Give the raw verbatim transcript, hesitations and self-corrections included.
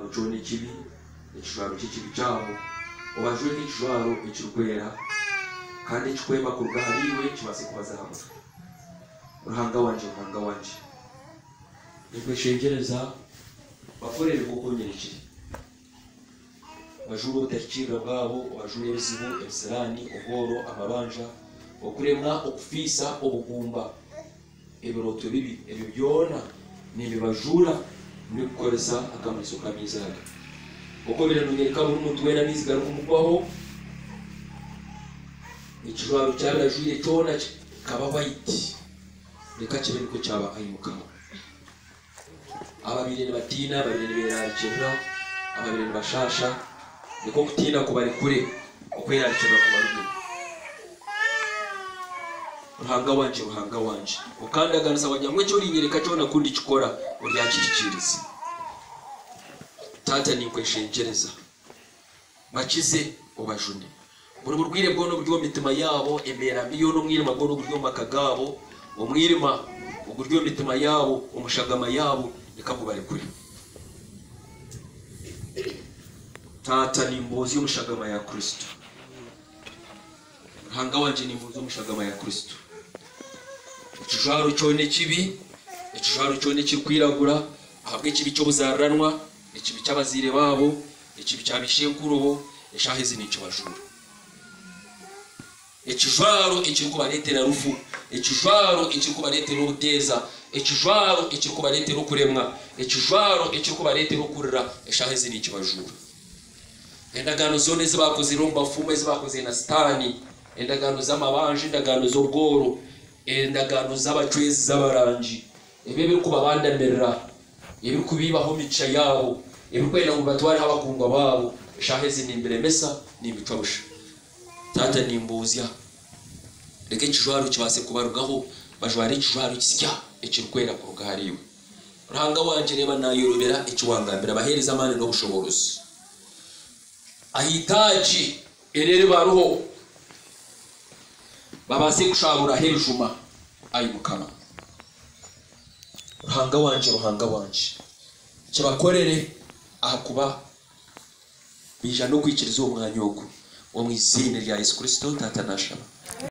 ekijwaro cyone kibi ekijwaro cy'ikibi cyaho ubajwe n'ekijwaro ekirukwera kandi ekikwema kuruga hariwe kibase kubaza hamwe ruhanga wanje ruhanga wanje nikweshengereza bakorere kuko nyerekire bajuru ubutakira bwabo bajuru ebizibu ebiserani oboro amabanja okuremwa okufisa obugumba ebiroto bibi ebyo byona nibibajura nikukoresa akamariso kamizaga uko biranonyeka buri muntu wena nizigara kumugwaho ikijwaro cyabajure cyona kaba white reka kibe niko cyaba ayimukamo ababire batina babire berakira ababire bashasha niko kutina kubari kure ukwera cyaba kubarudu ruhanga wanje ruhanga wanje ukandaganisa wanyamwe cyo rinyereka cyo nakundi kikora uri yakirikiriza tata nikweshengereza bakize ubajune muri burwire bwo no buryo mitima yabo emera biyo no mwirima bwo no buryo makagabo umwirima uburyo mitima yabo umushagama yabo ikakubare kuri tata nimbozi y'umushagama ya Kristo ruhanga wanje nimbozi y'umushagama ya Kristo ikijwaro cyone kibi ikijwaro cyone kikwiragura ahabwe kibi cyo buzaranwa ikibi cyabazire babo ikibi cyabishenkurubo eshahezi nico bajura ikijwaro ikiriko baretera rufu ikijwaro ikiriko baretera ubuteza ikijwaro ikiriko baretera kuremwa ikijwaro ikiriko baretera kurira eshahezi nico bajura endagano zone zibakoze romba fume zibakoze na stani endagano z'amabanje endagano z'ubworo endagano z'abacwezi z'abaranji ebe biri kubabandamerera ebe kubibaho mica yabo ebe kwenda ngo batware habakungwa babo shaheze nimbere mesa nimicabusha tata nimbuzya reke kijwaro kibase kubarugaho bajware kijwaro kisya ekirukwera kurugariwe ruhanga wanje reba nayorobera ekiwangambira bahereza amane no bushoborozi ahitaji erere baruho babase kushabura hejuma ayimukama ruhanga wanje ruhanga wanje kibakorere ahakuba bija no kwikiriza umwanya wo mu izina rya Yesu Kristo tata nashaba